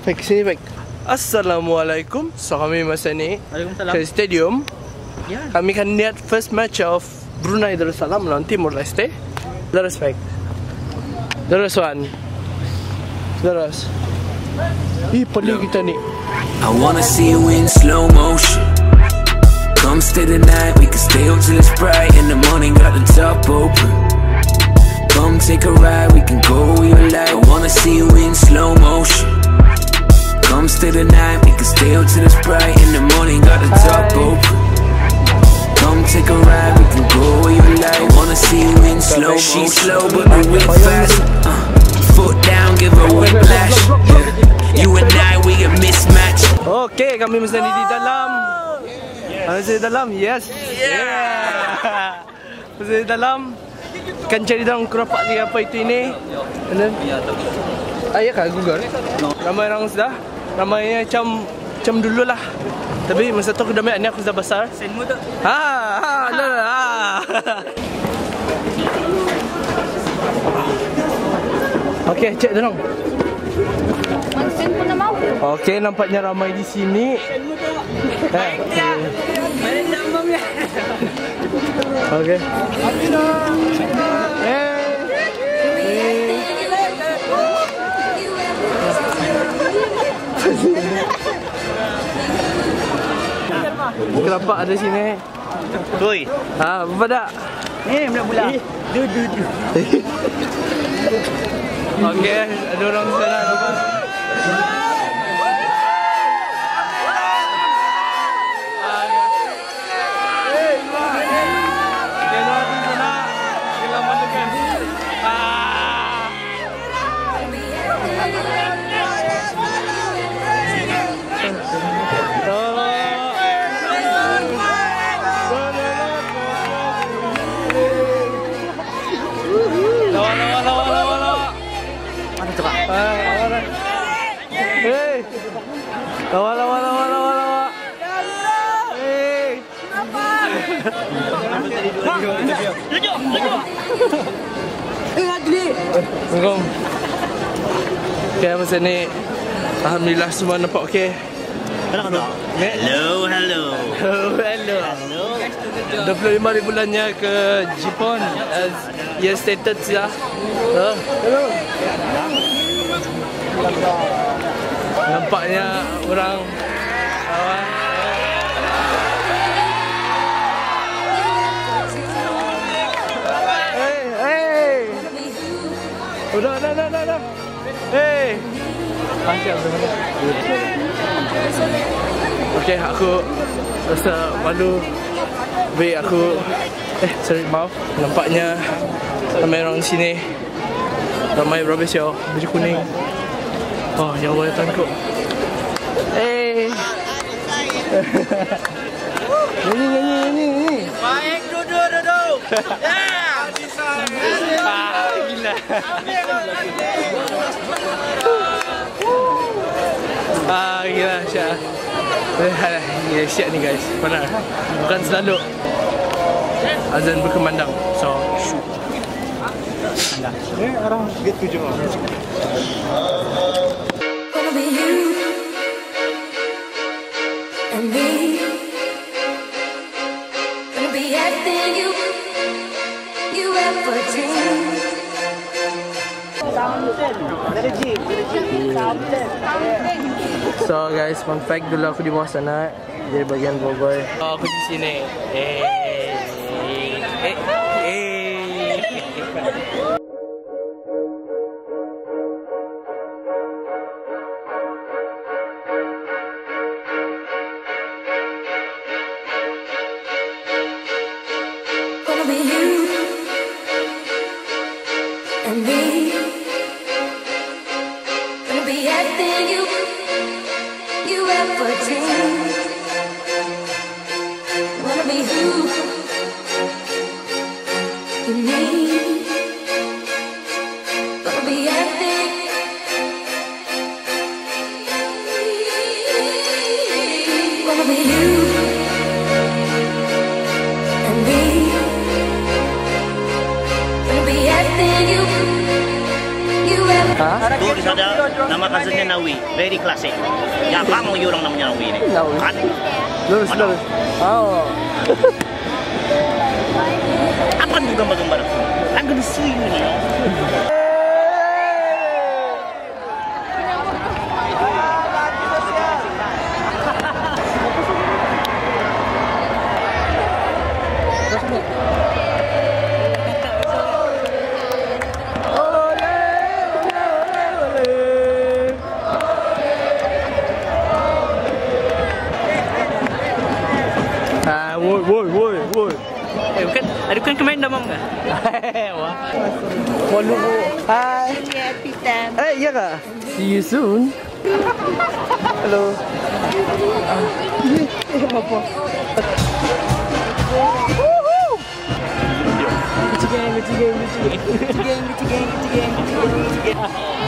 Baik, sini baik. Assalamualaikum. So kami masa ni ke stadium. Kami akan lihat first match of Brunei Darussalam lawan Timor Leste. Let us baik. Terus Wan. Terus. Pelik kita ni. I wanna see you in slow motion. Come stay the night, we can stay up till it's bright. In the morning, got the top open. Come take a ride, we can go where you like. I wanna see you in slow motion. Come stay the night, we can stay up till it's bright. In the morning, got the top open. Come take a ride, we can go where you like. I wanna see you in slow motion. She's slow, but the whip fast. Foot down, give her whiplash. You and I, we a mismatch. Okay, kami mesti di dalam. Masih di dalam, yes. Yeah. Masih di dalam. Kan cari dalam kerapak ni apa itu ini. Ayah kah Google? Ramai orang sudah. Ramainya macam dulu lah. Tapi masa tu aku dah main ni aku sudah besar. Senmu tu? Okey, cek tolong. Sen pun nak mau. Okey, nampaknya ramai di sini. Okey. Kenapa ada sini? Doi. Apa dak? Ni bulan-bulan. Du. Okey, ada orang sana. Lawa. Hey. Assalamualaikum. Okay, masa ni alhamdulillah semua nampak okey. Hello. 25 bulannya ke Jepun as ye stated ya. Hello. Nampaknya orang Udah. Hey. Asyik sebenarnya. Okey, aku rasa malu. Baik aku sorry maaf. Nampaknya ramai orang sini. Ramai berapa siapa baju kuning. Oh, ya Allah, Tuanku. Nyanyi. Baik, duduk. Ya. Gila. Gila, Syah. Ya, siap ni guys. Benar. Bukan selalu azan berkemandang. So, shoot. Ni orang get 7 orang. Gonna be you and me. Gonna be everything you ever dreamed. So guys, fun fact dulu aku di bawah sana. Jadi bagian boboy. Aku di sini. Gonna be you and me. Gonna be everything you ever dreamed. Wanna be who you need. Gonna be everything. Gonna be you and me. Gonna be everything you ever. di sana nama cousinnya Nawi, very classic. Gampang lagi orang namanya Nawi ini. Kan? Lurus. Oh. Apa tuh gambar-gambar? Aku di sini. Woi. Bukan kemarin dah mam. Wah. Hai. Iya kak. See you soon. Hello. Apa? Gucci gang.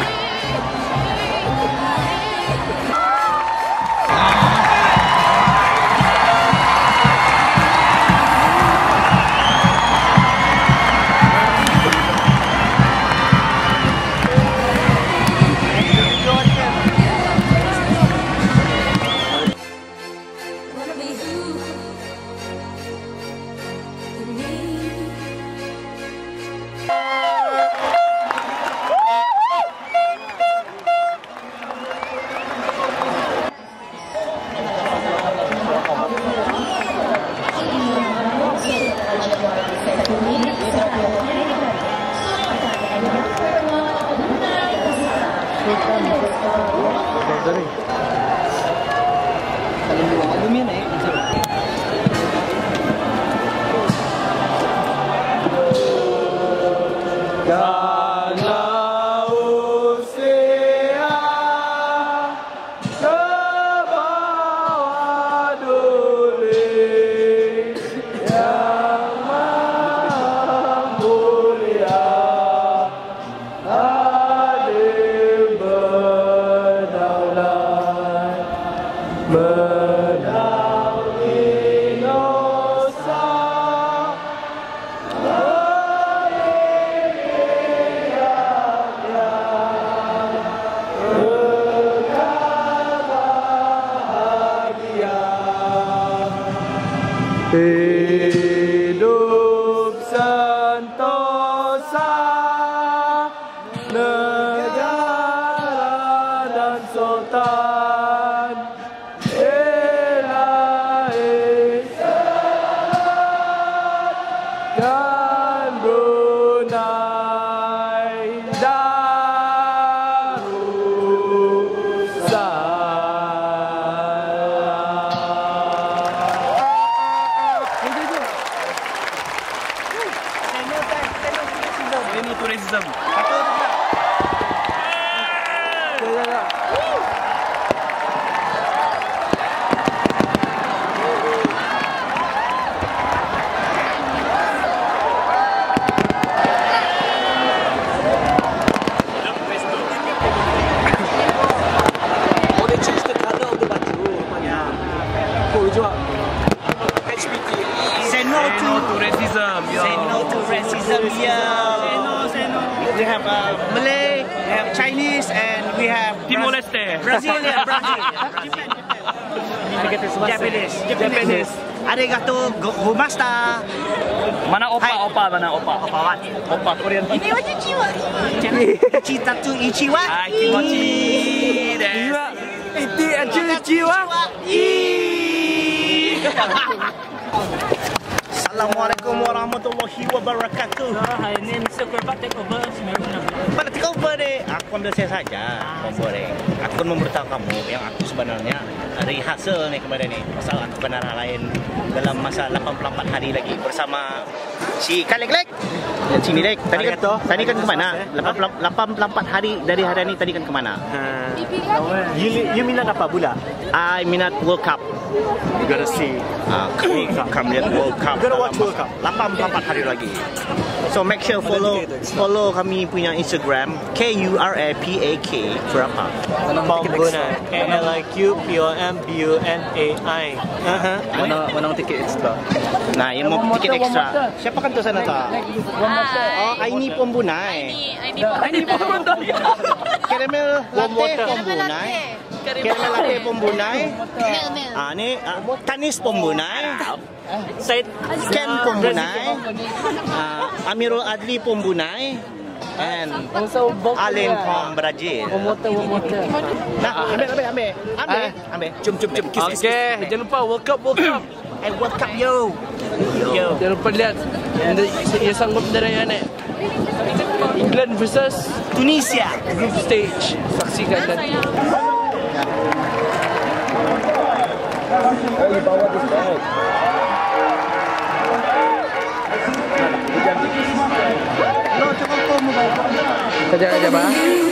Wanna be you and me. Hidup sentosa, negara dan sultan, Ilahi dan Brunei Darussalam. Tourism. Say no to racism. Say no to racism. We have Malay, we have Chinese, and we have Timor-Leste. Brazil. Japanese. Arigato gozaimasu. Mana opa? Opa Korean. Ini konnichiwa. Konnichiwa. Ichiwa. Kimochi desu. Ichiwa. Assalamualaikum warahmatullahi wabarakatuh. Hari ini Mr. Kurbat take over. Pada take over deh. Aku ambil saya saja, Komboreng. Aku akan memberitahu kamu yang aku sebenarnya rehearsal nih kemarin nih. Pasal aku kena lain dalam masa 84 hari lagi bersama si Kalek-Lek dan si Milek. Tadi kan kemana? 84 hari dari hari ini tadi kan kemana? You minat apa pula? I minat World Cup. You gotta see. Kami lihat World Cup. You gotta watch World Cup. 84 hari lagi. So make sure follow kami punya Instagram KURAPAK berapa? Pembunai. KLIQPOMBUNAI. Menang tiket extra. Nah, yang mau tiket ekstra. Siapa kan tu sana tak? Oh, Aini Pembunai. Aini Pembunai. caramel latte pembunai. Caramel latte pembunai. Ni tanis pembunai. Said Ken pembunai. Amirul Adli pembunai. And Alin from Brazil. Nah, ambil. Jom. Kiss. Okay, jangan lupa World Cup. I World Cup yo. Jangan lupa lihat yang sanggup dari ni. England versus Tunisia. Group stage. Saksikan nanti. Kejap bah.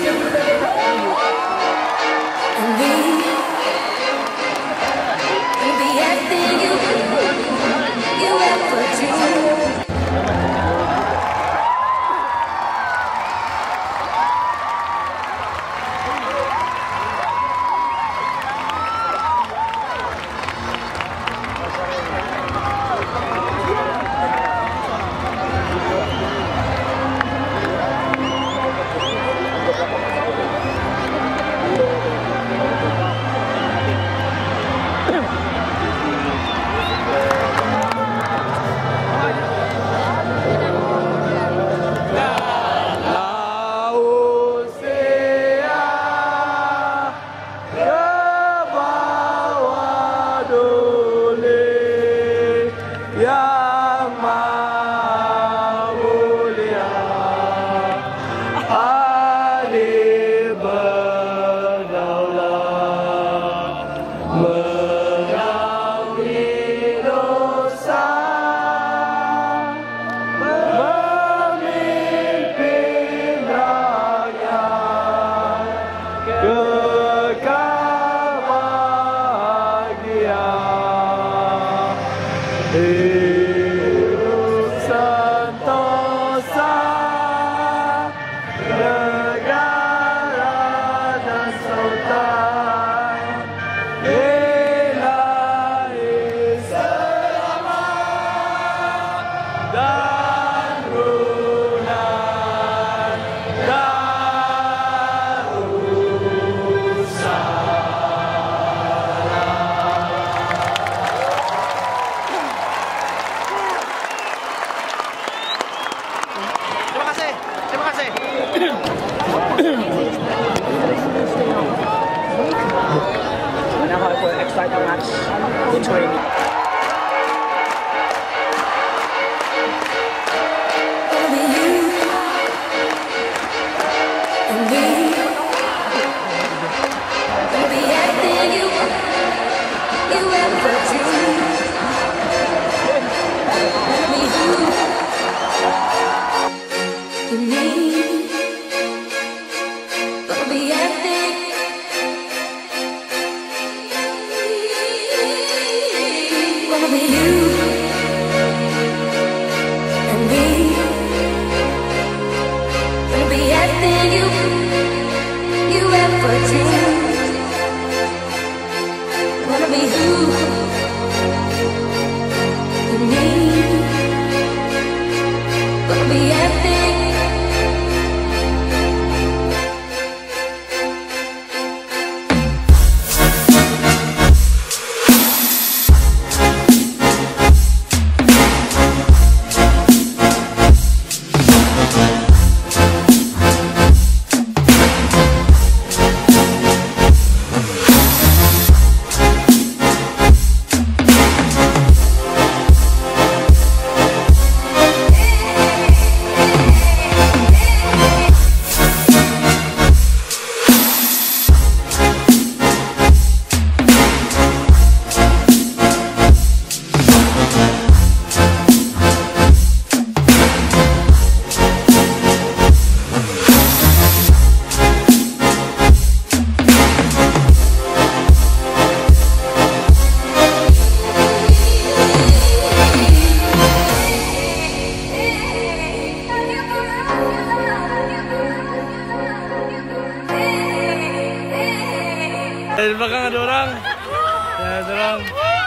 Dari belakang ada orang. Ya, ada orang.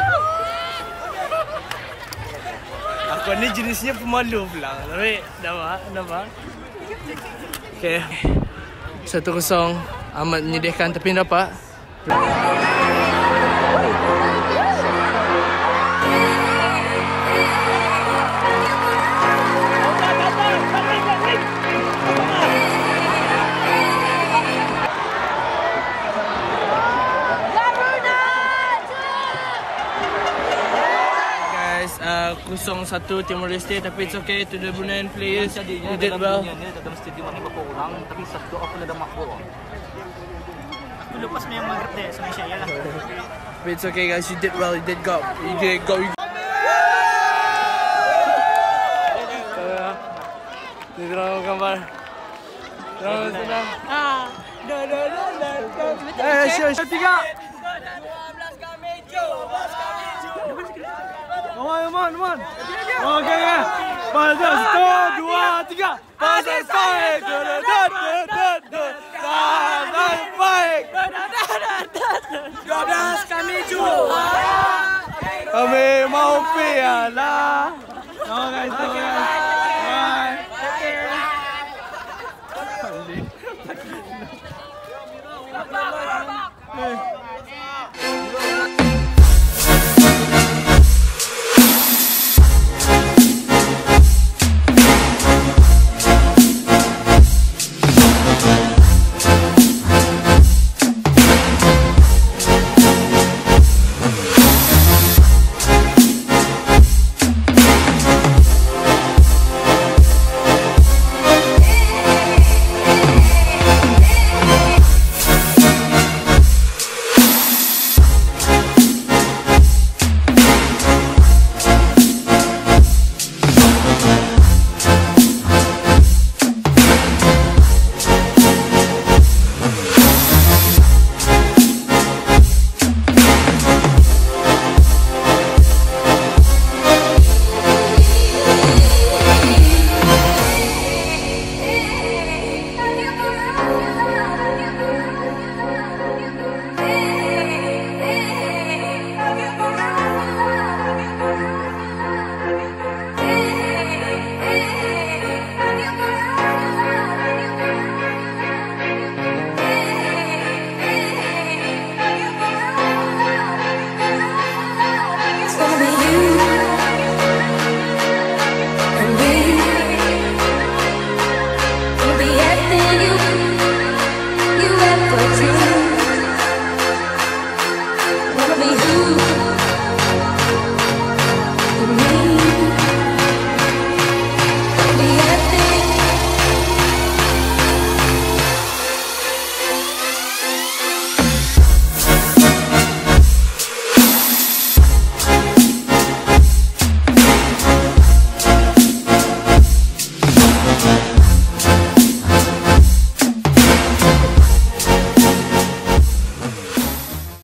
Aku ni jenisnya pemalu pula. Tapi, nampak? Okay. 1-0. Ahmad menyedihkan tapi dapat. Guys, 0-1 Timor Leste, tapi it's okay to the Bruneian players. You did well. Dalam stadium ni berapa orang, tapi satu aku dah makbul. Aku lepas main maghrib deh sama Syaya lah. But it's okay guys, you did well, you did go. You did go. Terang gambar. Terang senang. Syah 3. 12 kami Jo. Come on. Okay. Pada 1, 2, 3. Pada baik. Baik. 12 kami Jo. Kami mau piala.